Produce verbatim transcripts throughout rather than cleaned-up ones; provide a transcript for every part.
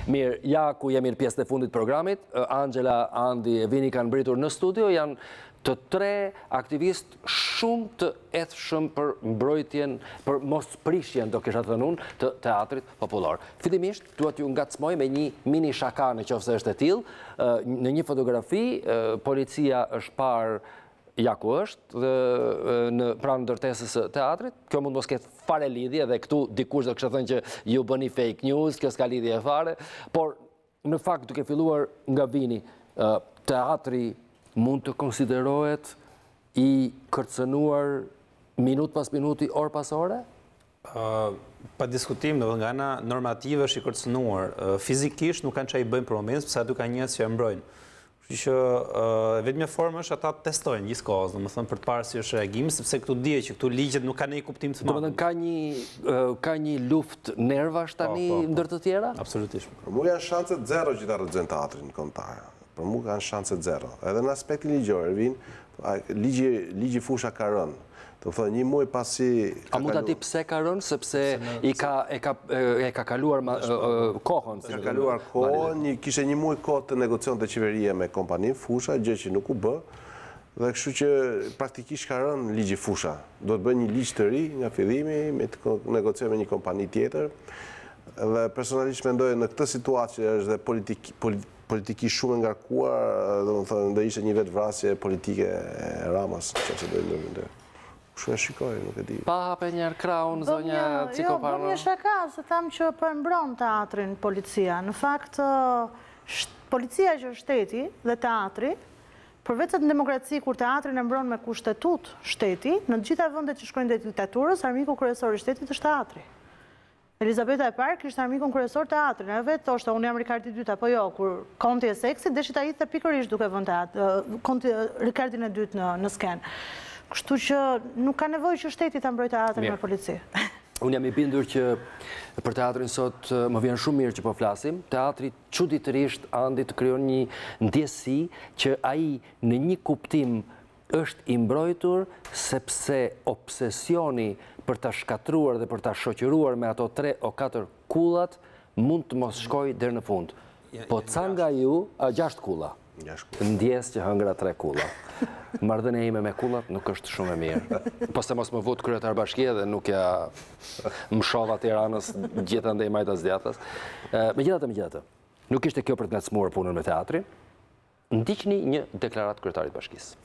Mirë, ja ku jemi në pjesën e fundit programit, Angela, Andi e Vini kanë mbritur në studio, janë të tre aktivist shumë të ethshëm për mbrojtjen, për mos prishjen, do kisha thënë unë, të teatrit popullor. Fillimisht, duhet ju ngacmoj me një mini shaka në qoftë se është e tillë. Në një fotografi, policia është parë ja ku është, në pranë ndërtesës së teatrit. Kjo mund mos ketë fare lidhje, dhe këtu dikush do kishte thënë që ju bëni fake news, kjo s'ka lidhje fare, por në fakt duke filluar nga Vini, teatri mund të konsiderohet i kërcënuar minut pas minuti, orë pas ore? Pa diskutim, dhe nga ana normative është i kërcënuar. Fizikisht nuk kanë që i bëjmë për moment, përsa du ka njës që e mbrojnë. Që vetëm formë është ata testojnë gjithë kohës, do më thënë për të parë si është reagimi, sepse këtu dije që këtu ligjet nuk ka një kuptim të madh. Ka një ka një luftë nervash tani ndër të tjera? Absolutisht. Për mua janë shanset zero që ta rrëzojnë teatrin kombëtar. Për mua kanë shanset zero. Edhe në aspektin ligjor, Ervin, ligji ligji fusha ka rënë. Do thonë një muaj pasi A mund ta di pse ka rënë, sepse i ka e ka e ka kaluar kohën, ka kaluar kohën, kishte një muaj kohë të negocionte qeveria me kompaninë fusha, gjë që nuk u bë. Dhe kështu që praktikisht ka rënë ligji fusha. Do të bëjë një ligj të ri nga fillimi, me të negociojë me një kompani tjetër. Dhe personalisht mendoj në këtë situatë që është dhe politik politikisht shumë ngarkuar, domethënë do ishte një vetvrasje politike e Ramës, nëse do të ndërmendoj. Kështu e shikoj, nuk e di. Pa hape njerë kraun, zonja Cikopano. Jo, bëm një shaka, se tham që përmbron teatrin policia. Në fakt, policia që është shteti dhe teatri, përveç në demokraci, kur teatrin e mbron me kushtetut shteti, në gjitha vendet që shkojnë drejt diktaturës, armiku kryesor i shtetit është teatri. Elizabeta e parë kishte armikun kryesor teatrin, e vetë thoshte unë jam Rikardi i dytë apo jo, kur Konti e seksit deshit ai të pikërisht duke vënë teatr, Konti Rikardin e dytë në në skenë. Kështu që nuk ka nevojë që shteti ta mbrojë teatrin me polici. Unë jam i bindur që për teatrin sot më vjen shumë mirë që po flasim. Teatri çuditërisht Andi të krijon një ndjesi që ai në një kuptim është i mbrojtur, sepse obsesioni për ta shkatruar dhe për ta shoqëruar me ato tre o katër kullat mund të mos shkojë deri në fund. Po ca nga ju, gjashtë kulla. Ndjes që hëngra tre kulla. Marrëdhënia ime me kullat nuk është shumë e mirë. Po se mos më vot kryetar bashkie dhe nuk ja mshova Tiranës gjithandej majtas djathtas. Megjithatë, megjithatë, nuk ishte kjo për të ngacmuar punën me teatrin. Ndiqni një deklaratë kryetarit bashkisë.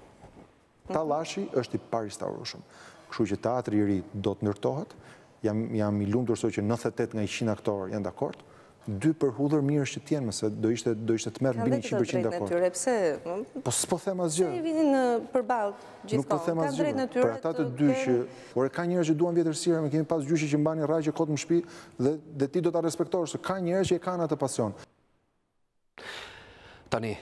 Tallashi është i paristarueshëm. Kështu që teatri i ri do të ndërtohet. Jam jam i lumtur sot që nëntëdhjetë e tetë nga njëqind aktorë janë dakord. Dy për hudhër mirë është që t'jenë, mëse do ishte do ishte të merr mbi njëqind përqind dakord. Pse? Po s'po them asgjë. Se vinin përballë gjithkohë. Nuk po them asgjë. Për ata të dy që, por ka njerëz që duan vjetërsira, me kemi pas gjyshi që mbani rraqe kot në shtëpi dhe dhe ti do ta respektosh, se ka njerëz që e kanë atë pasion. Tani,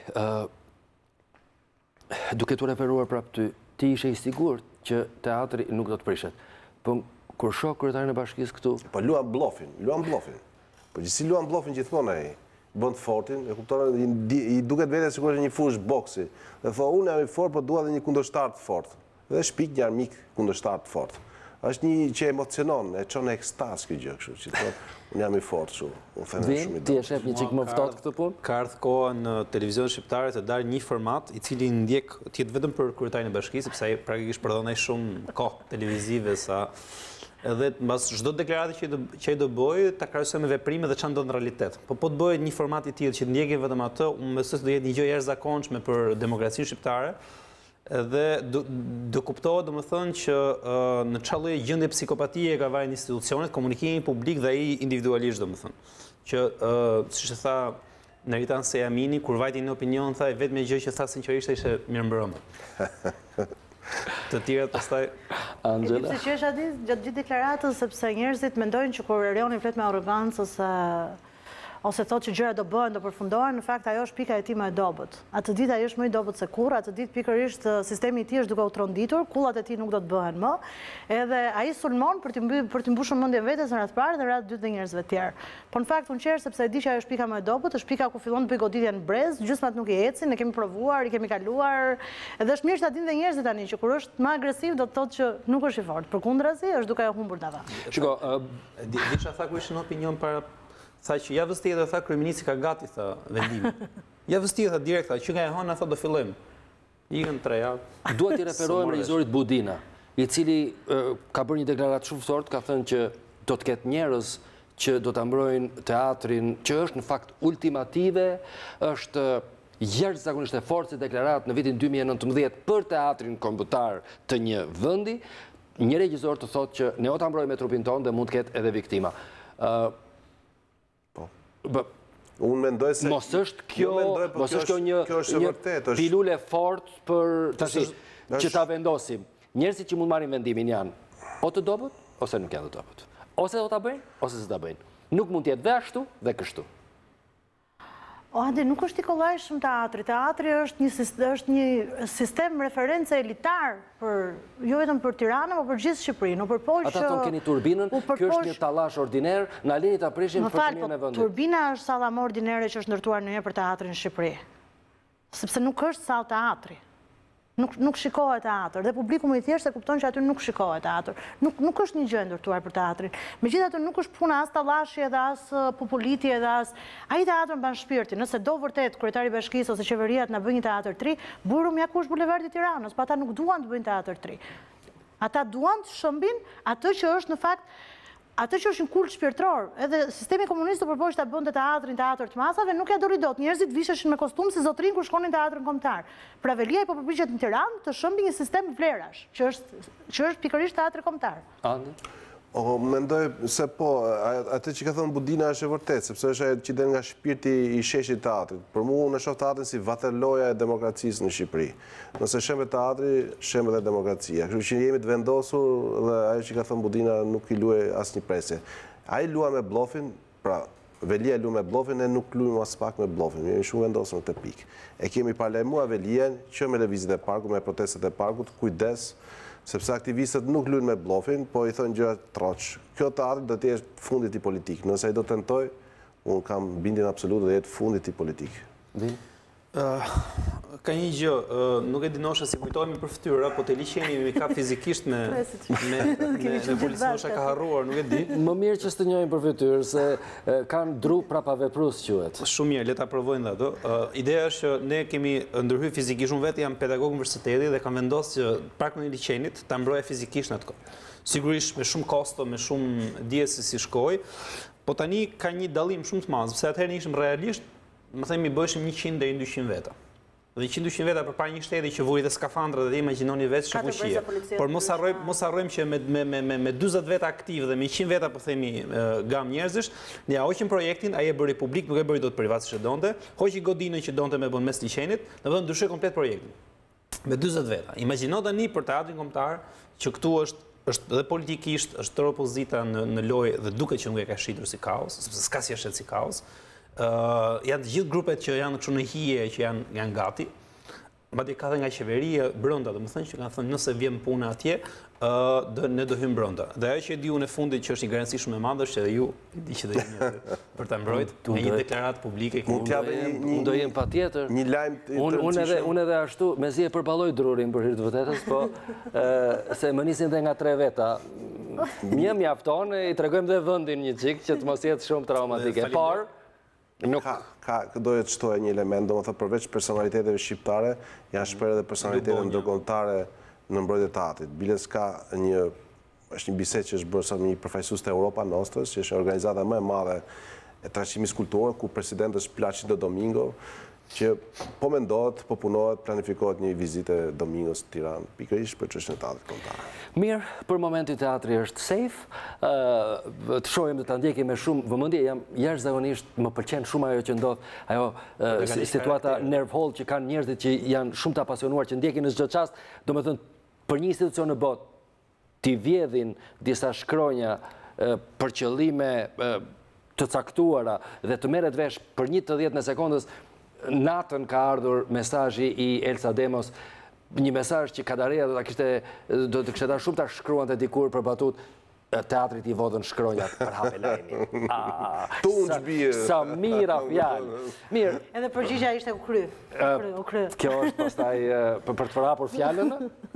duke të referuar prap ty, ti ishe i sigurt që teatri nuk do të prishet. Po kur shoh kryetarin e bashkisë këtu, po luan bllofin, luan bllofin. Po gjithsi luan bllofin gjithmonë ai. Bën të fortin, e kupton, i duket vetë sikur është një fush boksi. Dhe thonë unë jam i fortë, po dua edhe një kundërshtar të fortë. Dhe shpik një armik kundërshtar të fortë. Është një që emocionon, e çon në ekstaz kjo gjë, kështu që thotë unë jam i fortë kështu. U them shumë i ti e shef një çik më ftohtë këtë punë? Ka ardhur koha në televizion shqiptare të dalë një format i cili ndjek të jetë vetëm për kryetarin e bashkisë, sepse ai praktikisht përdon ai shumë kohë televizive sa edhe mbas çdo deklaratë që që ai do bëjë ta krahasoj me veprime dhe çfarë ndodh në realitet. Po po të bëhet një format i tillë që ndjekin vetëm atë, unë mendoj se do jetë një gjë jashtëzakonshme për demokracinë shqiptare. Dhe do, do kuptohet domethënë që uh, në çfarë lloj gjendje psikopatie ka vajnë institucionet, komunikimi publik dhe ai individualisht domethënë. Që uh, siç e tha Neritan Sejamini, kur vajti në opinion tha vetëm gjë që tha sinqerisht ishte mirëmbrëmë. Të tjerët pastaj Si Angela. që është aty gjatë gjithë deklaratës, sepse njerëzit mendojnë që kur Erioni flet me arrogancë ose ose thotë që gjëra do bëhen, do përfundohen, në fakt ajo është pika e tij më e dobët. Atë ditë ai është më i dobët se kurrë, atë ditë pikërisht sistemi i tij është duke u tronditur, kullat e tij nuk do të bëhen më, edhe ai sulmon për të mbyllur për të mbushur mendjen vetes në radhë parë dhe në radhë dytë dhe njerëzve të tjerë. Po në fakt unë qerr sepse e di që ajo është pika më e dobët, është pika ku fillon të bëj goditje në brez, gjysmat nuk i ecin, ne kemi provuar, i kemi kaluar, edhe është mirë ta dinë dhe njerëzit tani që kur është më agresiv do të thotë që nuk është i fortë. Përkundrazi është duke e humbur dava. Shiko, di çfarë tha kur ishin në opinion para tha që javës tjetër tha kryeministri ka gati tha vendimin. Javës tjetër direkt tha që nga e hëna tha do fillojmë. Ikën tre javë. Duhet t'i referohem regjisorit Budina, i cili ka bërë një deklaratë shumë fortë, ka thënë që do të ketë njerëz që do ta mbrojnë teatrin, që është në fakt ultimative, është jashtëzakonisht e fortë si deklaratë në vitin dy mijë e nëntëmbëdhjetë për teatrin kombëtar të një vendi, një regjisor të thotë që ne o ta mbrojmë me trupin tonë dhe mund të ketë edhe viktima. Po. Unë mendoj se... Mos është kjo, mos është kjo një pilule fort për që ta vendosim. Njerëzit që mund marrin vendimin janë o të dobët, ose nuk janë të dobët. Ose do ta bëjnë, ose s'do ta bëjnë. Nuk mund t'jetë dhe ashtu dhe kështu. O, Andi, nuk është i kollajshëm teatri. Teatri është një, është një sistem referencë elitar, për, jo vetëm për Tiranën, por për gjithë Shqipërinë. Ata tonë keni turbinën, kjo është një tallash ordiner, në alini ta prishim për të mirën e vendit. Turbina është salla më ordinere që është ndërtuar ndonjëherë për teatrin në Shqipëri. Sepse nuk është sallë teatri. Nuk, nuk shikohet teatr, dhe publiku më i thjeshtë e kupton që aty nuk shikohet teatr. Nuk, nuk është një gjë ndërtuar për teatrin. Megjithatë nuk është puna as tallashi edhe as populiti edhe as... Ai teatri mban shpirtin. Nëse do vërtet kryetari i bashkisë ose qeveria të na bëjë një teatr tri, buru mjakush bulevardi i Tiranës, pa ata nuk duan të bëjnë teatr tri. Ata duan të shëmbin atë që është në fakt atë që është një kult shpirtëror. Edhe sistemi komunist përpoqte ta bënte teatrin teatr të masave, nuk ja dori dot. Njerëzit visheshin me kostum si zotrin kur shkonin në teatrin kombëtar. Pra Velia i po përpiqet në Tiranë të shëmbi një sistem vlerash, që është që është pikërisht teatri kombëtar. Andi? O, mendoj se po, atë që ka thënë Budina është e vërtet, sepse është ajo që del nga shpirti i sheshit teatrit. Për mua unë e shoh teatrin si vatelloja e demokracisë në Shqipëri. Nëse shembe teatri, shembe dhe demokracia. Kështu që jemi të vendosur dhe ajo që ka thënë Budina nuk i luaj asnjë presje. Ai lua me bllofin, pra Velia lu me bllofin, ne nuk luajmë as pak me bllofin. Jemi shumë vendosur në këtë pikë. E kemi paralajmëruar Velian që me lëvizjet e parkut, me protestet e parkut, kujdes, sepse aktivistët nuk luajnë me bllofin, po i thonë gjëra troç. Kjo teatri do të jetë fundit i politik. Nëse ai do tentoj, unë kam bindjen absolute do jetë fundit i politik. Ka një gjë, nuk e dinosha si kujtohemi për fytyra, po të liqeni mi ka fizikisht me policisosha ka harruar, nuk e di. Më mirë që së të njojnë për fytyrë, se kanë dru prapa veprus quhet. Shumë mirë, le ta provojnë dhe ato. Ideja është që ne kemi ndërhyr fizikisht, unë vetë jam pedagog universiteti dhe kam vendosur që praktikën e liçenit ta mbroja fizikisht në atë kohë. Sigurisht me shumë kosto, me shumë dije se si shkoj, po tani ka një dallim shumë të madh, sepse atëherë ishim realisht, më themi bëheshim njëqind deri në dyqind veta. Dhe njëqind dyqind veta përpara një shteti që vuri dhe skafandra dhe imagjinoni vetë shfuqie. Por mos harrojmë mos harrojmë që me me me me dyzet veta aktiv dhe me njëqind veta po themi gam njerëzish, ne ja hoqim projektin, ai e bëri publik, nuk e bëri dot privat siç e donte. Hoqi godinën që donte me bën mes liçenit, domethënë ndryshoi komplet projektin. Me dyzet veta. Imagjino tani për teatrin kombëtar që këtu është është dhe politikisht, është tërë opozita në në lojë dhe duket që nuk e ka shitur si kaos, sepse s'ka si është si kaos. Uh, janë të gjithë grupet që janë kështu në hije që janë, janë gati. Madje ka dhe nga qeveria brenda, domethënë që kanë thënë nëse vjen puna atje, uh, do, ne do hyjmë brenda. Dhe ajo që e di unë në fundit që është një garanci shumë e madhe është edhe ju e di që do jeni aty për ta mbrojtur me një deklaratë publike. Mund të japë Unë do jem patjetër. Një lajm të Unë edhe unë edhe ashtu, mezi e përballoj drurin për hir të vërtetës, po se më nisin dhe nga tre veta. Mje mjafton, i tregojmë dhe vendin një çik që të mos jetë shumë traumatike. Por Nuk ka, ka doje të shtoja një element, do më thë përveç personaliteteve shqiptare, janë shpreh edhe personalitete ndërkombëtare në mbrojtje të teatrit. Biles ka një, është një bisedë që është bërë sa një përfaqësues të Europa Nostras, që është organizata më e madhe e trashëgimisë kulturore, ku presidenti është Placido Domingo, që po mendohet, po punohet, planifikohet një vizitë Domingos në Tiranë, pikërisht për çështjen e teatrit kombëtar. Mirë, për momentin teatri është safe, të shohim dhe ta ndjekim me shumë vëmendje, jam jashtëzakonisht më pëlqen shumë ajo që ndodh, ajo situata nerve hold që kanë njerëzit që janë shumë të apasionuar që ndjekin në çdo çast, domethënë për një institucion në botë t'i vjedhin disa shkronja për qëllime të caktuara dhe të merret vesh për një të dhjetë në sekondës. Natën ka ardhur mesazhi i Elsa Demos, një mesazh që Kadareja do ta kishte do të kishte dhënë shumë ta shkruante dikur për batut teatrit i vodhën shkronjat për hape lajmi. Tunç bie. Sa mira fjalë. Mirë. Edhe përgjigjja ishte u kry. U kry. Kjo është pastaj për të përhapur fjalën.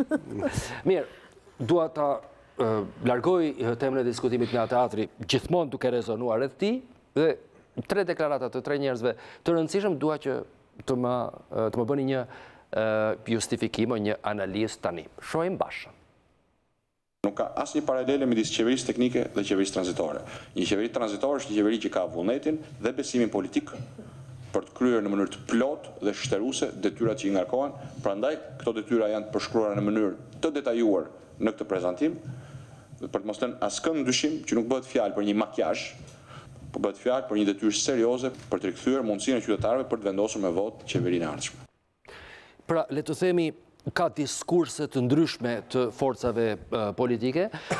Mirë, dua ta largoj temën e diskutimit nga teatri, gjithmonë duke rezonuar edhe ti dhe tre deklarata të tre njerëzve të rëndësishëm, dua që të më, të më bëni një justifikim o një analizë tani. Shohim bashkë. Nuk ka asnjë paralele midis qeverisë teknike dhe qeverisë tranzitore. Një qeveri tranzitore është një qeveri që ka vullnetin dhe besimin politik për të kryer në mënyrë të plotë dhe shtëruese detyrat që i ngarkohen. Prandaj këto detyra janë të përshkruara në mënyrë të detajuar në këtë prezantim, për të mos lënë askënd dyshim që nuk bëhet fjalë për një makjazh, por bëhet fjalë për një detyrë serioze për të rikthyer mundësinë e qytetarëve për të vendosur me votë qeverinë e ardhshme. Pra, le të themi, ka diskurse të ndryshme të forcave politike,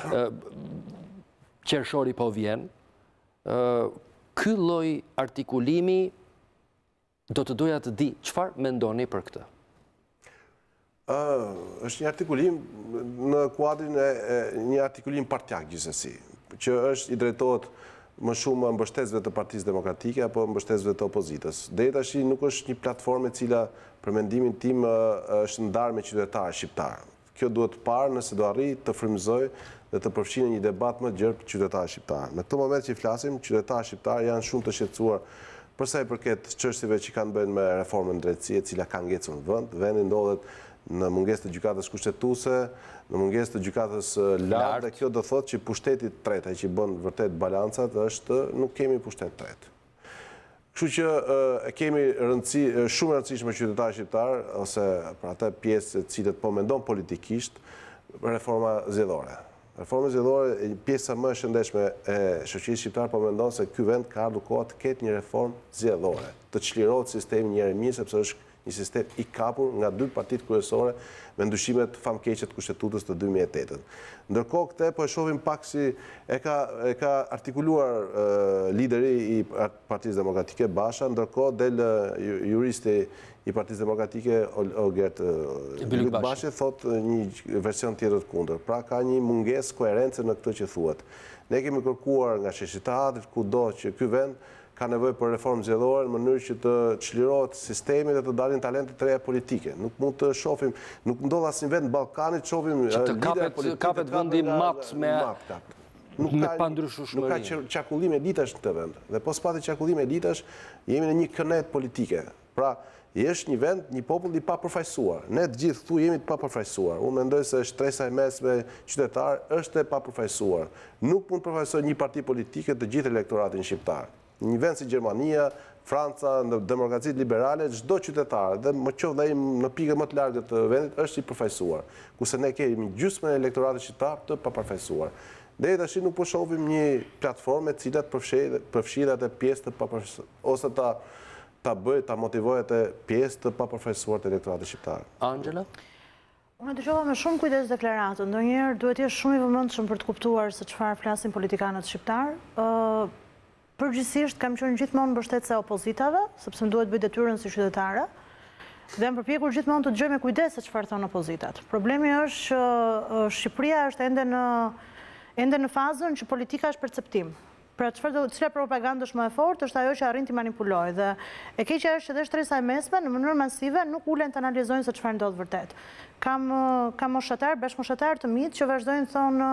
qershori po vjen, ky lloj artikulimi do të doja të di çfarë mendoni për këtë. Është një artikulim në kuadrin e një artikulim partjak gjithsesi, që është i drejtohet më shumë mbështetësve të Partisë Demokratike apo mbështetësve të opozitës. Deri tash nuk është një platformë e cila për mendimin tim është ndarë me qytetarë shqiptarë. Kjo duhet parë nëse do arrijë të frymëzojë dhe të përfshinë një debat më të gjerë për qytetarë shqiptarë. Në këtë moment që i flasim, qytetarë shqiptarë janë shumë të shqetësuar për sa i përket çështjeve që kanë bënë me reformën e drejtësisë, e cila ka ngecur në vend. Vendi ndodhet në mungesë të gjykatës kushtetuese, në mungesë të gjykatës lartë, dhe kjo do thotë që pushteti i tretë, ai që bën vërtet balancat, është nuk kemi pushtet tretë. Kështu që e kemi rëndësi shumë rëndësishme qytetarë shqiptar ose për atë pjesë e cilët po mendon politikisht reforma zgjedhore. Reforma zgjedhore, pjesa më e shëndetshme e shoqërisë shqiptare po mendon se ky vend ka ardhur koha të ketë një reformë zgjedhore, të çlirohet sistemi një herë mirë sepse është një sistem i kapur nga dy partitë kryesore me ndryshimet famkeqe të kushtetutës të dy mijë e tetë. Ndërkohë këtë po e shohim pak si e ka e ka artikuluar uh, lideri i Partisë Demokratike Basha, ndërkohë del uh, juristi i Partisë Demokratike Olgert Bylyk Bashi thotë një version tjetër të kundër. Pra ka një mungesë koherence në këtë që thuhet. Ne kemi kërkuar nga shoqëtari kudo që ky vend ka nevojë për reformë zgjedhore në mënyrë që të çlirohet sistemi dhe të dalin talente të reja politike. Nuk mund të shohim, nuk ndodh asnjë vend në Ballkanin të shohim lidera politike kapet vendi mat me me pandryshueshmëri. Nuk ka çakullim elitash në këtë vend. Dhe po s'pati çakullim elitash, jemi në një kënet politike. Pra, është një vend, një popull i papërfaqësuar. Ne të gjithë këtu jemi të papërfaqësuar. Unë mendoj se shtresa e mesme qytetar është e papërfaqësuar. Nuk mund të përfaqësojë një parti politike të gjithë elektoratin shqiptar. Një vend si Gjermania, Franca, në demokracitë liberale, çdo qytetar, dhe më qoftë ai në pikë më të largë të vendit, është i përfaqësuar. Kurse ne kemi gjysmën e elektoratit shqiptar të papërfaqësuar. Deri tash nuk po shohim një platformë e cila përfshirë atë pjesë të papërfaqësuar ose ta ta bëjë, ta motivojë atë pjesë të papërfaqësuar të elektoratit shqiptar. Angela? Unë dëgjova me shumë kujdes deklaratën. Ndonjëherë duhet të jesh shumë i vëmendshëm për të kuptuar se çfarë flasin politikanët shqiptar. Ë Përgjithsisht kam qenë gjithmonë mbështetëse e opozitave, sepse më duhet bëj detyrën si qytetare, dhe më përpjekur gjithmonë të dëgjoj me kujdes se çfarë thon opozitat. Problemi është që Shqipëria është ende në ende në fazën që politika është perceptim. Pra çfarë cila propagandë është më e fortë është ajo që arrin të manipulojë, dhe e keqja është që edhe shtresa e mesme në mënyrë masive nuk ulen të analizojnë se çfarë ndodh vërtet. Kam kam moshatar, bashkëmoshatar të mit që vazhdojnë thonë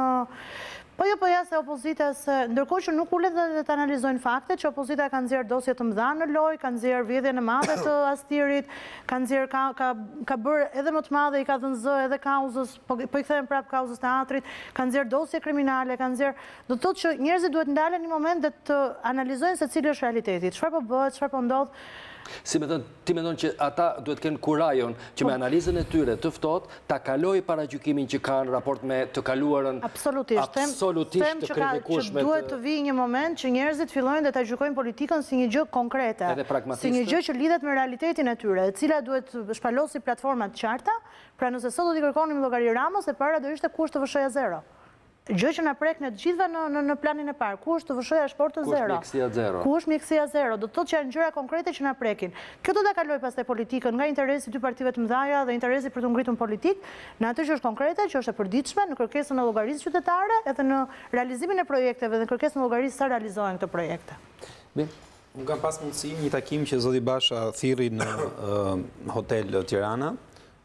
po jo, po ja se opozita se, ndërkohë që nuk ulet dhe të analizojnë fakte, që opozita ka nxjerrë dosje të mëdha në lojë, ka nxjerrë vjedhjen e madhe të Astirit, ka nxjerrë ka ka ka bërë edhe më të madhe, i ka dhënë zë edhe kauzës, po po i kthehen prapë kauzës teatrit, ka nxjerrë dosje kriminale, ka nxjerrë, do të thotë që njerëzit duhet ndalen një moment dhe të analizojnë se cili është realiteti, çfarë po bëhet, çfarë po ndodh. Si me thënë, ti mendon që ata duhet kenë kurajon që me analizën e tyre të ftohtë ta kaloj para gjykimin që kanë raport me të kaluarën absolutisht, absolutisht të kritikueshme. Duhet të vijë një moment që njerëzit fillojnë dhe ta gjykojnë politikën si një gjë konkrete, si një gjë që lidhet me realitetin e tyre, e cila duhet shpalosi platforma të qarta. Pra nëse sot do t'i kërkonim llogari Ramës, e para do ishte kusht të V S H-ja zero. Gjë që na prek në të gjithëve në, në, në planin e parë. Ku është të V S H-ja shportë zero? Ku është mjekësia zero? Ku është mjekësia zero? Do të thotë që janë gjëra konkrete që na prekin. Kjo do ta kaloj pastaj politikën nga interesi i dy partive të mëdha dhe interesi për të ngritur politik, në atë që është konkrete, që është e përditshme, në kërkesën e llogarisë qytetare, edhe në realizimin e projekteve dhe në kërkesën e llogarisë sa realizohen këto projekte. Bien. Unë kam pas mundësi një takim që zoti Basha thirri në uh, hotel Tirana.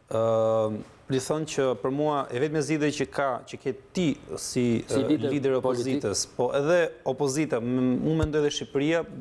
Uh, Li thonë që për mua e vetme zgjidhje që ka, që ke ti si, si lider, lider opozitës, po edhe opozita, unë mendoj dhe Shqipëria,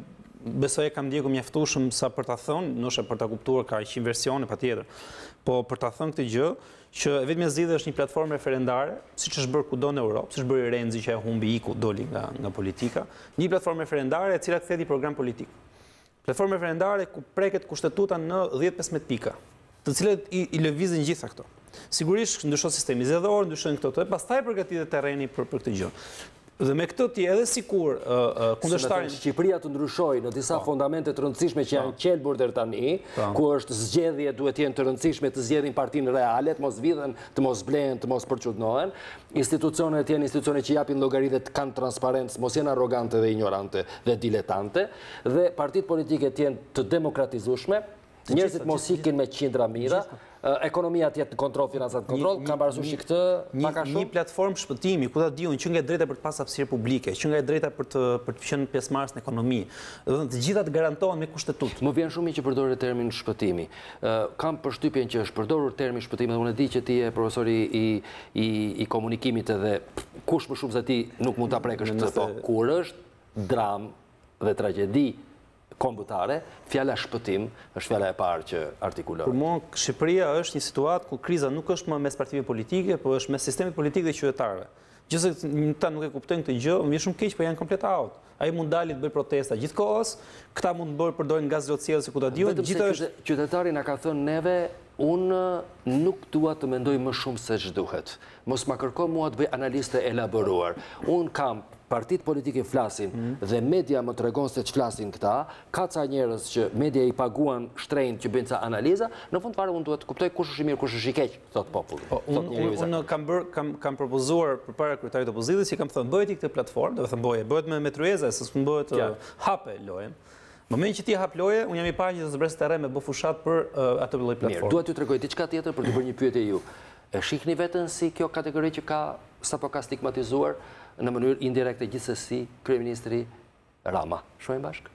besoj e kam ndjekur mjaftueshëm sa për ta thënë, ndoshta për ta kuptuar ka qind versione patjetër. Po për ta thënë këtë gjë, që vetëm e zgjidhë është një platformë referendare, siç është bërë kudo në Europë, siç bëri Renzi që e humbi iku doli nga nga politika, një platformë referendare e cila ktheti program politik. Platformë referendare ku preket kushtetuta në dhjetë pesëmbëdhjetë pika, të cilët i, i lëvizin gjitha këto. Sigurisht ndryshon sistemi zgjedhor, ndryshon këto të, pastaj përgatitet terreni për për këtë gjë. Dhe me këtë ti edhe sikur uh, uh, kundërshtarin Shqipëria të ndryshojë në disa fondamente të rëndësishme që janë qelbur deri tani, ku është zgjedhje duhet të jenë të rëndësishme të zgjedhin partinë reale, të mos vidhen, të mos blehen, të mos përçudnohen. Institucionet janë institucione që japin llogari dhe të kanë transparencë, mos janë arrogante dhe ignorante dhe diletante, dhe partitë politike të jenë të demokratizueshme, njerëzit mos ikin me qindra mira, ekonomia të jetë në kontroll, financat në kontroll, kam parasysh këtë pak a shumë. Një platformë shpëtimi, ku ta diun që nga e drejta për të pasur hapësirë publike, që nga e drejta për të për të qenë pjesëmarrës në ekonomi, do të gjitha të garantohen me kushtetutë. Më vjen shumë mirë që përdoret termin shpëtimi. Kam përshtypjen që është përdorur termi shpëtimi dhe unë e di që ti je profesori i i i komunikimit edhe kush më shumë se ti nuk mund ta prekësh këtë, po kur është dram dhe tragjedi kombëtare, fjala shpëtim është fjala e parë që artikulohet. Për mua Shqipëria është një situatë ku kriza nuk është më mes partive politike, por është mes sistemit politik dhe qytetarëve. Gjithsesi ta nuk e kuptojnë këtë gjë, më vjen shumë keq, po janë komplet out. Ai mund dalin të bëjë protesta gjithkohës, këta mund të bëjnë përdorin gaz lotësiellës ku ta diun, gjithashtu qytetari na ka thënë neve unë nuk dua të mendoj më shumë se ç'duhet. Mos ma kërko mua të bëj analizë të elaboruar. Unë kam partitë politike flasin dhe media më tregon se ç'flasin këta, ka ca njerëz që media i paguan shtrenjtë që bëjnë ca analiza, në fund fare unë duhet të kuptoj kush është i mirë, kush është i keq, thot populli. Unë kam bër kam kam propozuar përpara kryetarit të opozitës, që kam thënë bëhet këtë platformë, do të thënë bëhet, bëhet me me tryeza, se s'mund bëhet hape lojën. Në momentin që ti hap lojë, unë jam i parë që të zbres terren me bë fushat për atë lloj platforme. Mirë, dua t'ju tregoj diçka tjetër për të bërë një pyetje ju. E shihni veten si kjo kategori që ka sapo ka stigmatizuar në mënyrë indirekte gjithsesi kryeministri Rama. Shohim bashkë.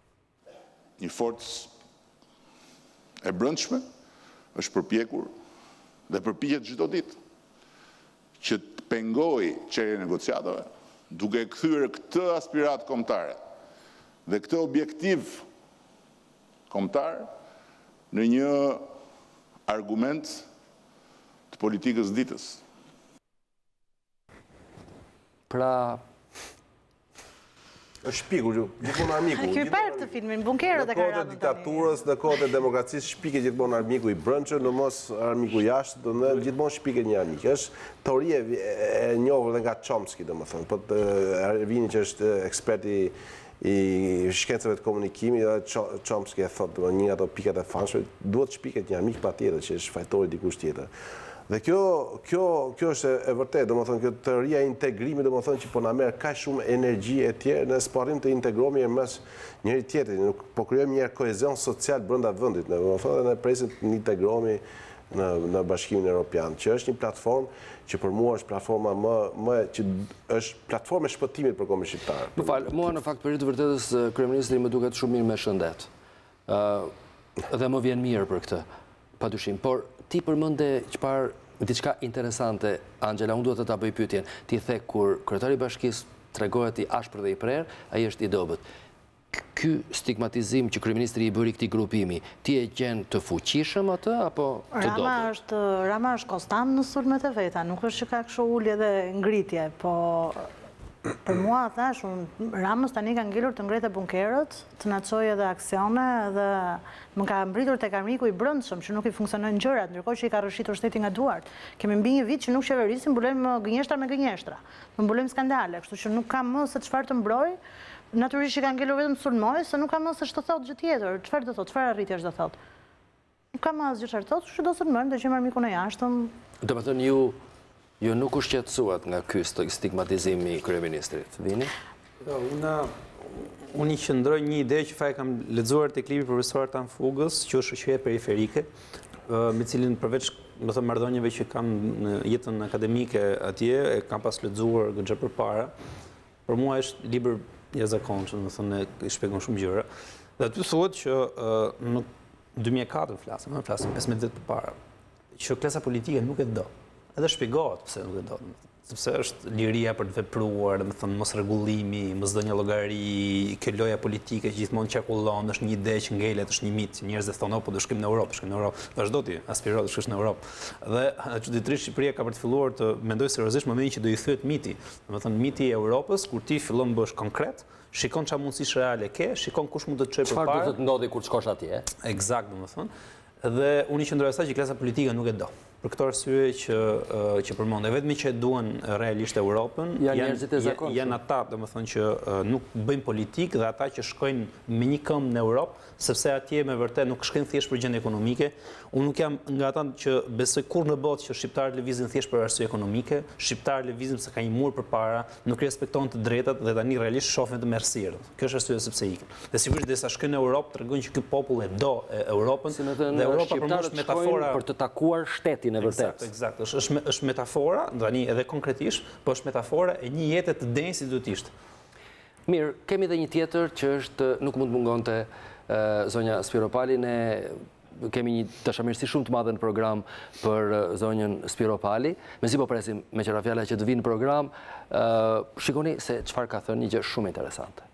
Një forcë e brendshme është përpjekur dhe përpiqet çdo ditë që të pengojë çeljen e negociatave, duke kthyer këtë aspirat kombëtare dhe këtë objektiv kombëtar në një argument të politikës ditës. Pra është shpikur, gjithmonë armiku. Ky parë këtë filmin, bunkerët e ka rënë. Në kohët e diktaturës, në kohët e demokracisë shpiket gjithmonë armiku i brendshëm, në mos armiku jashtë, do të gjithmonë shpiket një armik. Është teoria e njohur edhe nga Chomsky, domethënë, po Ervini që është eksperti i shkencave të komunikimit, dhe Chomsky e thotë, një nga ato pikat e famshme, duhet shpiket një armik patjetër që është fajtori dikush tjetër. Dhe kjo, kjo, kjo është e vërtet, do më thënë, kjo teoria e integrimit, do më thënë që po na merë ka shumë energji e tjerë, në sparim të integromi e mes njëri tjetër, nuk po kryojmë një kohezion social brenda vendit, do më thënë, dhe ne presim të integromi në, në Bashkimin Evropian, që është një platformë që për mua është platforma më, më që është platformë e shpëtimit për kombin shqiptar. Më fal, mua në fakt për të vërtetës kryeministri më duket shumë mirë me shëndet. Uh, dhe më vjen mirë për këtë, padyshim, por ti përmende çfarë diçka interesante, Angela, unë duhet të ta bëj pyetjen. Ti the kur kryetari i bashkisë tregohet i ashpër dhe i prerë, ai është i dobët. Ky stigmatizim që kryeministri i bëri këtij grupimi, ti e gjen të fuqishëm atë apo të dobët? Rama është Rama është konstant në sulmet e veta, nuk është që ka kështu ulje dhe ngritje, po për mua, thash, Ramës tani ka ngelur të ngrete bunkerët, të na çojë edhe aksione, dhe më ka mbritur tek armiku i brendshëm që nuk i funksionojnë gjërat, ndërkohë që i ka rrëshitur shteti nga duart. Kemi mbi një vit që nuk qeverisim, mbulojmë gënjeshtra me gënjeshtra, mbulojmë skandale, kështu që nuk ka më se çfarë të mbroj. Natyrisht që ka ngelur vetëm sulmoj, se nuk ka më se ç'të thotë gjë tjetër. Çfarë do thotë? Çfarë arritjesh do thotë? Nuk ka më asgjë çfarë thotë, kështu do sulmojmë, do gjejmë armikun e jashtëm. Domethënë ju Ju nuk u shqetësuat nga ky stigmatizimi i kryeministrit, Vini? Jo, unë unë i qëndroj një ide që faj kam lexuar tek libri profesor Tan Fugës, që është shoqëria periferike, me cilin përveç, do të thënë, marrëdhënieve që kam në jetën akademike atje, e kam pas lexuar gjë përpara. Për mua është libër jashtëzakonshëm, do të thënë, i shpjegon shumë gjëra. Dhe aty thuhet që në dy mijë e katër flasim, më flasim pesëmbëdhjetë vjet përpara, që klasa politike nuk e do. Edhe shpjegohet pse nuk e do. sepse është liria për të vepruar, dhe më thënë mos rregullimi, mos ndonjë llogari, kjo loja politike që gjithmonë qarkullon, është një ide që ngelet, është një mit, njerëzit thonë, po do shkojmë në Europë, shkojmë në Europë. Vazhdo ti, aspiro të shkosh në Europë. Dhe çuditërisht Shqipëria ka për të filluar të mendoj seriozisht momentin që do i thyet miti. Domethënë miti i Europës, kur ti fillon bësh konkret, shikon çfarë mundësish reale ke, shikon kush mund të të çojë përpara. Çfarë do të ndodhi kur të shkosh atje? Eksakt, domethënë. Dhe unë i qëndroj asaj që klasa politike nuk e do. Për këtë arsye që që përmend, vetëm që e duan realisht Europën, janë janë ata, domethënë që nuk bëjnë politikë dhe ata që shkojnë me një këmbë në Europë, sepse atje me vërtet nuk shkojnë thjesht për gjendje ekonomike. Unë nuk jam nga ata që besoj kurrë në botë që shqiptarët lëvizin thjesht për arsye ekonomike, shqiptarët lëvizin se ka një mur përpara, nuk respektojnë të drejtat dhe tani realisht shohin të merësirët. Kjo është arsye sepse ikin. Dhe sigurisht desa shkojnë në Europë tregojnë që ky popull e do Europën, dhe Europa përmosh metafora për të takuar shtetin e vërtet. Eksakt, është është metafora, tani edhe konkretisht, po është metafora e një jete të denjë si duhet ishte. Mirë, kemi edhe një tjetër që është nuk mund të mungonte zonja Spiropali, ne kemi një dashamirësi shumë të madhe në program për zonjën Spiropali. Mezi po presim me qëra fjala që të vinë në program, shikoni se çfarë ka thënë një gjë shumë interesante.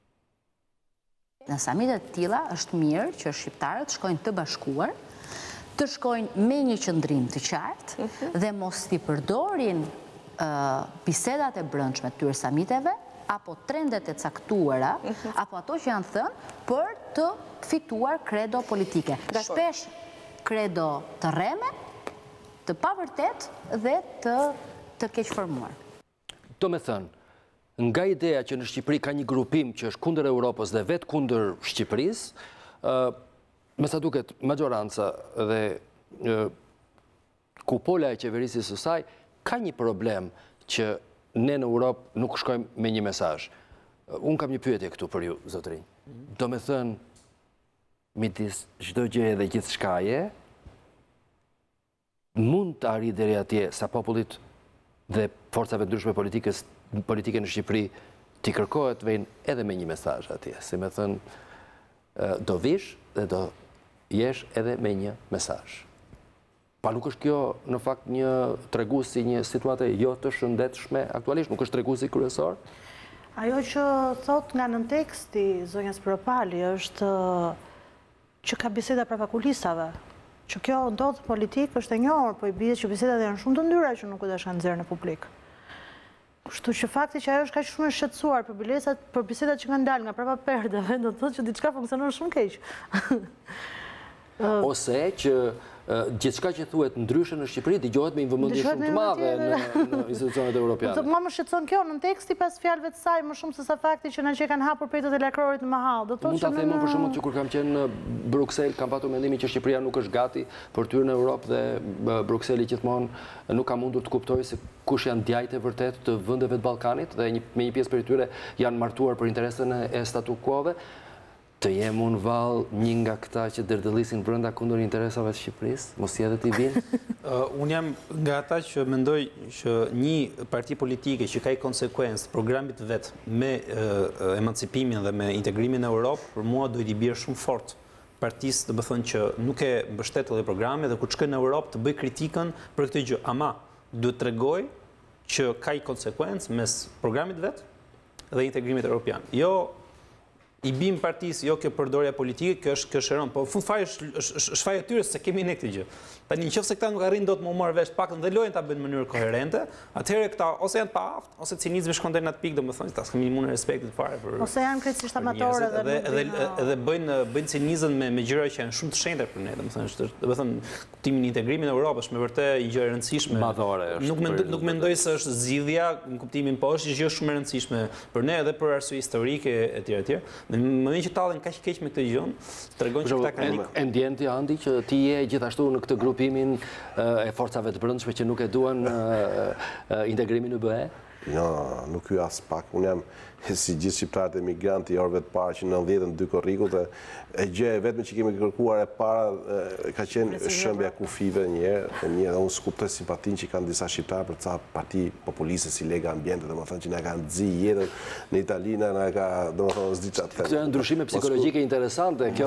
Në samitet të tilla është mirë që shqiptarët shkojnë të bashkuar, të shkojnë me një qëndrim të qartë dhe mos t'i përdorin bisedat e brendshme të tyre samiteve apo trendet e caktuara, apo ato që janë thënë për të fituar kredo politike. Shpesh kredo të rreme, të pavërtet dhe të, të keqformuar. Do me thënë, nga ideja që në Shqipëri ka një grupim që është kundër Europës dhe vetë kundër Shqipërisë, me sa duket majoranca dhe kupola e qeverisjes së saj ka një problem që ne në Europë nuk shkojmë me një mesazh. Unë kam një pyetje këtu për ju, zotërinj. Do me thënë, midis çdo gjë dhe gjithçkaje, mund të arrijë deri atje sa popullit dhe forcave ndryshme politikës politike në Shqipëri t'i kërkohet vejnë edhe me një mesazh atje. Si me thënë, do vish dhe do jesh edhe me një mesazh. Pa nuk është kjo në fakt një tregues si një situate jo të shëndetshme aktualisht, nuk është tregues i kryesor? Ajo që thot nga nën teksti zonja Spiropali është që ka biseda prapa kulisave. Që kjo ndodh politik është e njohur, po i bie që bisedat janë shumë të ndyra që nuk u dashkan nxjerrë në publik. Kështu që fakti që ajo është kaq shumë e shqetësuar për bilesat, për bisedat që kanë dalë nga prapa perdeve, do të thotë që diçka funksionon shumë keq. Ose që gjithçka që thuhet ndryshe në Shqipëri dëgohet me një vëmendje shumë të madhe në institucionet evropiane. Më më shqetëson kjo në teksti pas fjalëve të saj më shumë se sa fakti që na që kanë hapur petët e lakrorit në mahall. Do thotë që mund ta them për shembull që kur kam qenë në Bruksel kam patur mendimin që Shqipëria nuk është gati për të hyrë në Europë dhe Brukseli gjithmonë nuk ka mundur të kuptojë se kush janë djajtë e vërtet të vendeve të Ballkanit dhe me një pjesë prej tyre janë martuar për interesin e statu quo-ve. Të jem unë val një nga këta që dërdëllisin brenda kundër interesave të Shqipërisë, mos i edhe t'i vinë? Unë jam nga ata që mendoj që një parti politike që ka i konsekuencë programit vetë me emancipimin dhe me integrimin në Europë, për mua do i t'i bjerë shumë fort partisë, dhe më thënë që nuk e mbështet edhe programi dhe kur të shkojë në Europë të bëj kritikën për këtë gjë. Ama, duhet të tregoj që ka i konsekuencë mes programit vetë dhe integrimit europian. Jo i bim partisë, jo kjo përdorja politike, kjo është kjo shëron, po fund fare është faj e tyre se kemi ne këtë gjë. Tani nëse këta nuk arrin dot më marr vesh pakën dhe lojën ta bëjnë në mënyrë koherente, atëherë këta ose janë pa aftë, ose cinizmi shkon deri në atë pikë, domethënë ta kemi minimum respektit fare për ose janë krejtësisht amatorë dhe edhe edhe bëjnë bëjnë cinizëm me me gjëra që janë shumë të shenjta për ne, domethënë është domethënë kuptimin e integrimit në Europë është me vërtet një gjë e rëndësishme. Madhore është. Nuk mendoj nuk mendoj se është zgjidhja në kuptimin po është një gjë shumë e rëndësishme për ne edhe për arsye historike etj etj. Në momentin që tallen kaq keq me këtë gjë, tregon që këta kanë e ndjen ti Andi që ti je gjithashtu në këtë grupimin e forcave të brendshme që nuk e duan integrimin në B E? Jo, nuk ju as pak. Unë jam si gjithë shqiptarët emigrantë i orëve të parë që në nëntëdhjetën dy korrikut, e gjë e vetme që kemi kërkuar e para ka qenë shëmbja kufive një herë, e një edhe unë s'kuptoj simpatin që kanë disa shqiptarë për ca parti populiste si Lega Ambiente, domethënë që na kanë zi jetën në Itali, na ka domethënë s'di çfarë të them. Këto janë ndryshime psikologjike interesante, kjo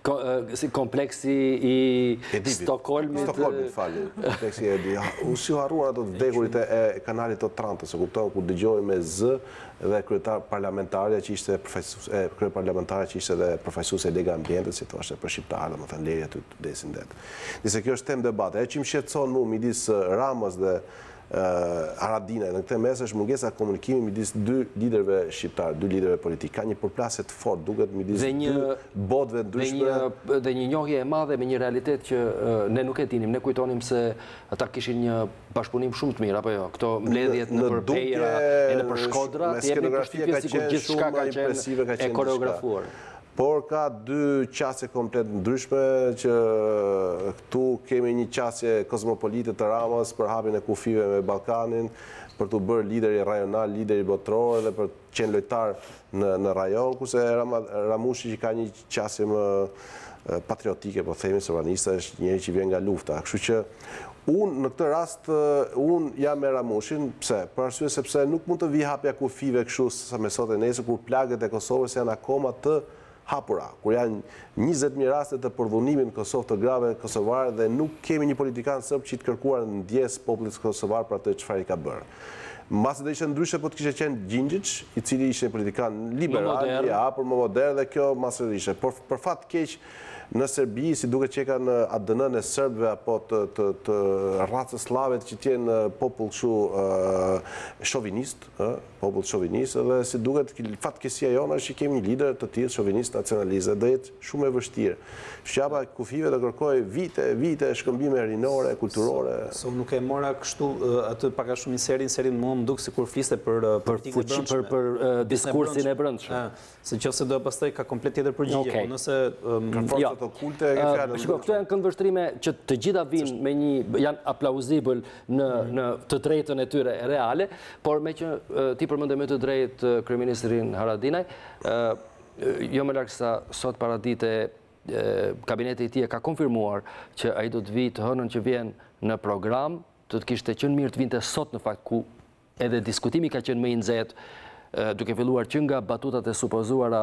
si kompleksi i Stockholmit. Stockholmit, falni. Kompleksi e u si harruan ato vdekurit e kanalit të Trantës, e kupton ku dëgjoj me Z dhe kryetar parlamentarja që ishte profesues e krye parlamentarja që ishte edhe profesues e Lega Ambiente, si thoshte për shqiptarë, domethënë leri aty të desin det. Nëse kjo është temë debate, ajo që më shqetëson mua midis Ramës dhe Haradinaj në këtë mes është mungesa komunikimi midis dy liderëve shqiptar, dy liderëve politik. Ka një përplasje të fortë duket midis dy botëve ndryshme dhe një njohje e madhe me një realitet që ne nuk e dinim, ne kujtonim se ata kishin një bashkëpunim shumë të mirë apo jo. Këto mbledhjet në për Pejra e në për Shkodra, të jepin përshtypjen sikur gjithçka ka qenë e koreografuar. Por ka dy qasje komplet ndryshme që këtu kemi një qasje kozmopolite të Ramës për hapjen e kufive me Ballkanin, për të bërë lideri rajonal, lideri botëror dhe për të qenë lojtar në, në rajon, kurse Ramushi që ka një qasje më patriotike, po themi sovraniste, është njëri që vjen nga lufta. Kështu që unë në këtë rast unë jam me Ramushin, pse? Për arsye sepse nuk mund të vi hapja kufive kështu sa me sot e nesër, kur plagët e Kosovës janë akoma të hapura, kur janë njëzet mijë raste të përdhunimit në Kosovë të grave kosovarë dhe nuk kemi një politikan sërb që i të kërkuar në ndjes popullit kosovar për atë çfarë i ka bërë. Mbasi do ishte ndryshe po të kishe qenë Gjingjić, i cili ishte politikan liberal, i hapur, më modern dhe kjo masë ishe. Por për fat keq në Serbi, si duke që kanë A D N-n e Serbëve apo të racës slavet që tjenë popull kështu shovinist, popull shovinist, dhe si duket fatkesia jona është që kemi një lider të tillë shovinist nacionalist, dhe jetë shumë e vështirë. Shqapa kufive dhe kërkoj vite, vite shkëmbime rinore, kulturore. So nuk e mora kështu atë paka shumë një serin, serin mua më duk sikur fliste për politikën e brendshme. Për diskursin e brendshme. Se qofse do pastaj ka komplet tjetër përgjigje, po nëse Këto janë këndvështrime që të gjitha vinë me një, janë aplauzibël në të drejtën e tyre reale, por me që ti përmendë me të drejtë kryeministrin Haradinaj, jo më larg sa sot para dite kabineti i tij ka konfirmuar që ai do të vijë të hënën që vjen në program, do të kishte qenë mirë të vinte sot në fakt ku edhe diskutimi ka qenë më i nxehtë, duke filluar që nga batutat e supozuara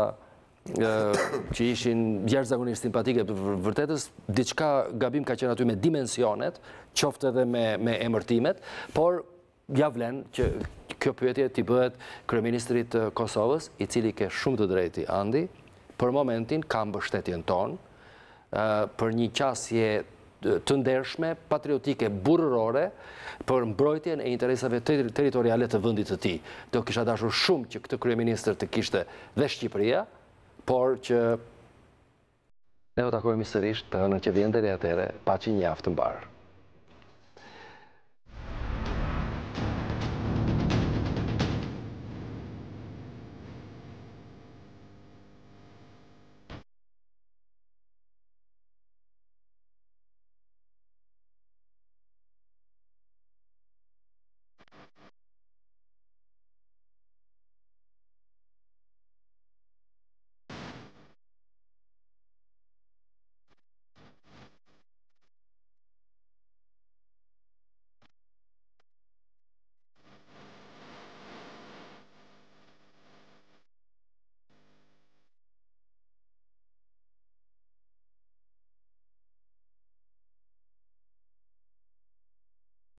që ishin jashtëzakonisht simpatike për vërtetës, diçka gabim ka qenë aty me dimensionet, qoftë edhe me emërtimet, por ja vlen që kjo pyetje t'i bëhet kryeministrit të Kosovës, i cili ke shumë të drejti, Andi, për momentin ka mbështetjen tonë për një qasje të ndershme, patriotike, burrore, për mbrojtjen e interesave territoriale të vendit të tij. Do kisha dashur shumë që këtë kryeministër të kishte dhe Shqipëria, por që ne do takojmë sërish të hënën që vjen deri atëherë, paçi njaft të mbarë.